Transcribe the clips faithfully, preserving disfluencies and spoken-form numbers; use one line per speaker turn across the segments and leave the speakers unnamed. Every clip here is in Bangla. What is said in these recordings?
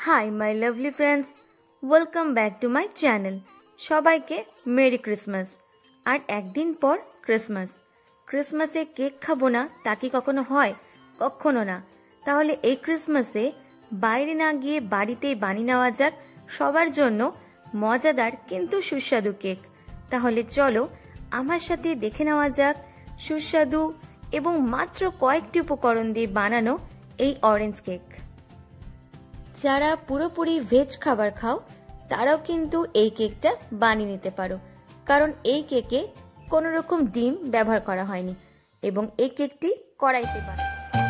High my lovely friends, welcome back to my channel. সবাইকে মেরি ক্রিসমাস। আর একদিন পর ক্রিসমাস। ক্রিসমাসে কেক খাবো না তা কি কখনো হয়? কখনো না। তাহলে এই ক্রিসমাসে বাইরে না গিয়ে বাড়িতেই বানিয়ে নেওয়া যাক সবার জন্য মজাদার কিন্তু সুস্বাদু কেক। তাহলে চলো আমার সাথে দেখে নেওয়া যাক সুস্বাদু এবং মাত্র কয়েকটি উপকরণ দিয়ে বানানো এই অরেঞ্জ কেক। যারা পুরোপুরি ভেজ খাবার খাও তারাও কিন্তু এই কেকটা বানিয়ে নিতে পারো, কারণ এই কেকে কোনো রকম ডিম ব্যবহার করা হয়নি এবং এই কেকটি কড়াইতে বানানো।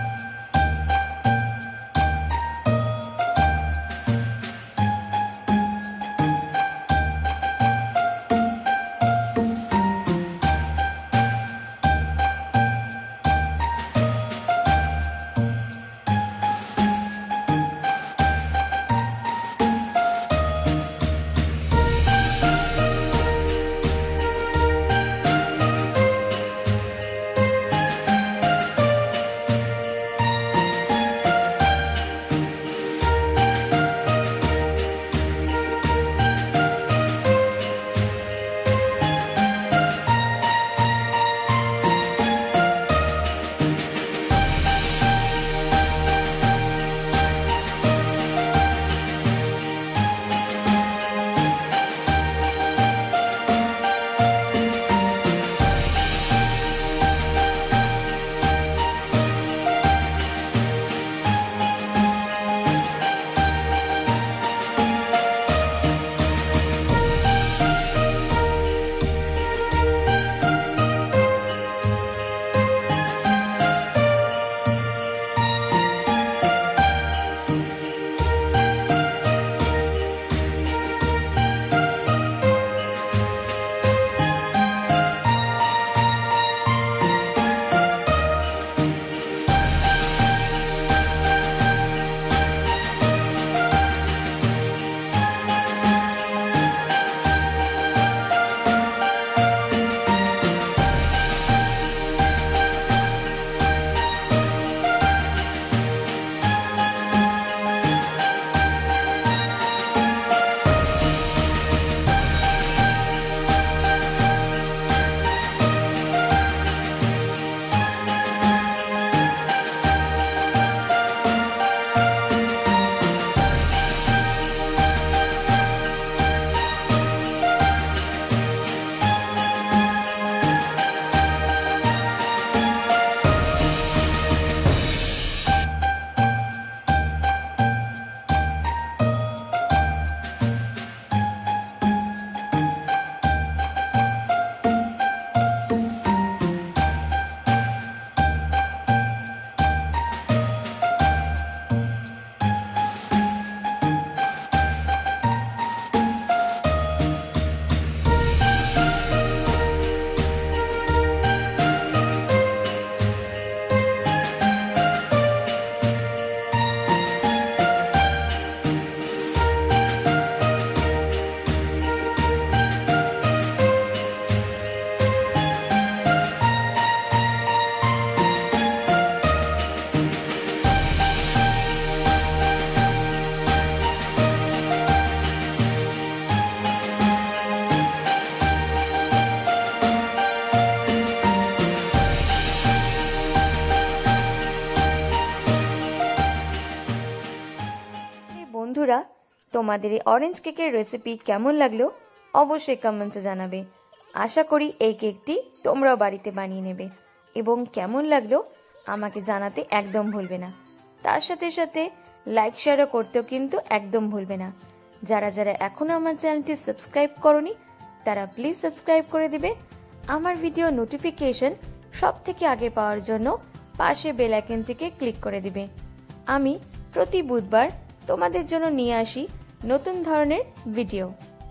বন্ধুরা, তোমাদের এই অরেঞ্জ কেকের রেসিপি কেমন লাগলো অবশ্যই কমেন্টসে জানাবে। আশা করি এই কেকটি তোমরাও বাড়িতে বানিয়ে নেবে এবং কেমন লাগলো আমাকে জানাতে একদম ভুলবে না। তার সাথে সাথে লাইক শেয়ারও করতেও কিন্তু একদম ভুলবে না। যারা যারা এখনো আমার চ্যানেলটি সাবস্ক্রাইব করনি তারা প্লিজ সাবস্ক্রাইব করে দিবে। আমার ভিডিও নোটিফিকেশন সব থেকে আগে পাওয়ার জন্য পাশে বেল আইকন থেকে ক্লিক করে দিবে। আমি প্রতি বুধবার তোমাদের জন্য নিয়ে আসি নতুন ধরনের ভিডিও।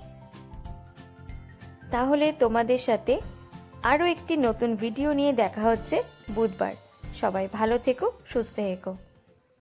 তাহলে তোমাদের সাথে আরো একটি নতুন ভিডিও নিয়ে দেখা হচ্ছে বুধবার। সবাই ভালো থেকো, সুস্থ থেকো।